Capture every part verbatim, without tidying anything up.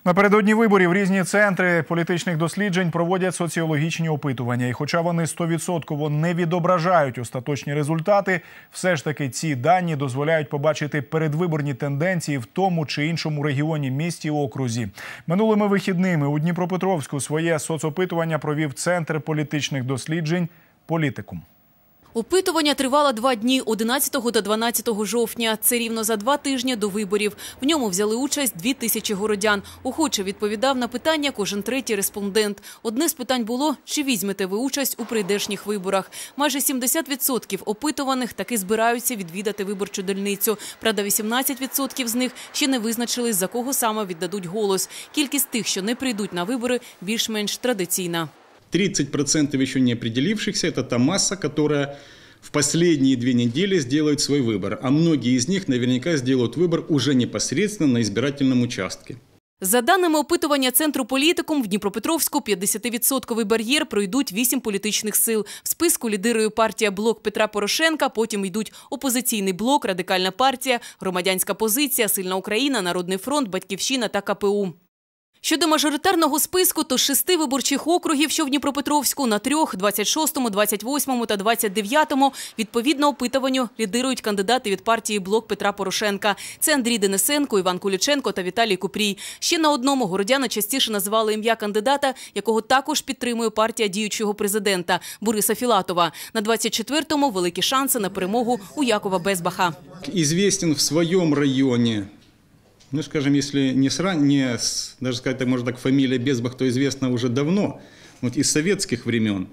Напередодні виборів різні центри політичних досліджень проводять соціологічні опитування. І хоча вони сто відсотків не відображають остаточні результати, все ж таки ці дані дозволяють побачити передвиборні тенденції в тому чи іншому регіоні, місті, окрузі. Минулими вихідними у Дніпропетровську своє соцопитування провів Центр політичних досліджень «Політикум». Опитування тривало два дні – одинадцятого та дванадцятого жовтня. Це рівно за два тижні до виборів. В ньому взяли участь дві тисячі городян. Охоче відповідав на питання кожен третій респондент. Одне з питань було – чи візьмете ви участь у прийдешніх виборах. Майже сімдесят відсотків опитуваних таки збираються відвідати виборчу дільницю. Правда, вісімнадцять відсотків з них ще не визначились, за кого саме віддадуть голос. Кількість тих, що не прийдуть на вибори, більш-менш традиційна. тридцать процентов еще не определившихся – это та масса, которая в последние две недели сделает свой выбор. А многие из них наверняка сделают выбор уже непосредственно на избирательном участке. За даними опитування Центру «Політикум», в Дніпропетровську п'ятдесятивідсотковий бар'єр пройдуть вісім політичних сил. В списку лідирує партія «Блок Петра Порошенка», потім йдуть «Опозиційний блок», «Радикальна партія», «Громадянська позиція», «Сильна Україна», «Народний фронт», «Батьківщина» та ка пе у. Щодо мажоритарного списку, то з шести виборчих округів, що в Дніпропетровську, на трьох – двадцять шостому, двадцять восьмому та двадцять дев'ятому – відповідно опитуванню лідирують кандидати від партії «Блок Петра Порошенка». Це Андрій Денисенко, Іван Куліченко та Віталій Купрій. Ще на одному городяни частіше називали ім'я кандидата, якого також підтримує партія діючого президента – Бориса Філатова. На двадцять четвертому – великі шанси на перемогу у Якова Безбаха. Известен в своем районе. Ну, скажем, если не, сра... не даже сказать, так, может, так, фамилия Безбах, то известна уже давно, вот из советских времен.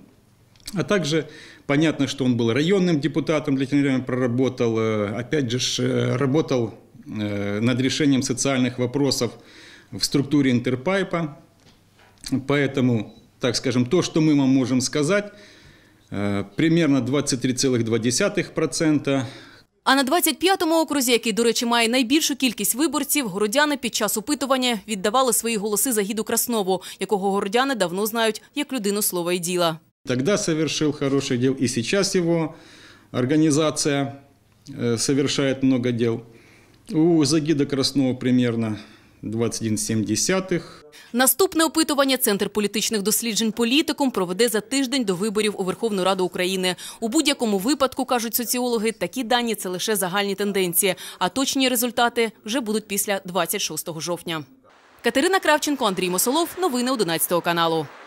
А также понятно, что он был районным депутатом, длительное время проработал, опять же, работал над решением социальных вопросов в структуре Интерпайпа. Поэтому, так скажем, то, что мы вам можем сказать, примерно двадцять три цілих дві десятих процента. А на двадцять п'ятому окрузі, який, до речі, має найбільшу кількість виборців, городяни під час опитування віддавали свої голоси за Гіду Краснову, якого городяни давно знають як людину слова і діла. Тогда совершил хороший дел, и сейчас его организация совершает много дел. У Загида Краснова примерно двадцять один цілих сім десятих. Наступне опитування Центр політичних досліджень «Політикум» проведе за тиждень до виборів у Верховну Раду України. У будь-якому випадку, кажуть соціологи, такі дані – це лише загальні тенденції, а точні результати вже будуть після двадцять шостого жовтня. Катерина Кравченко, Андрій Мосолов. Новини одинадцятого каналу.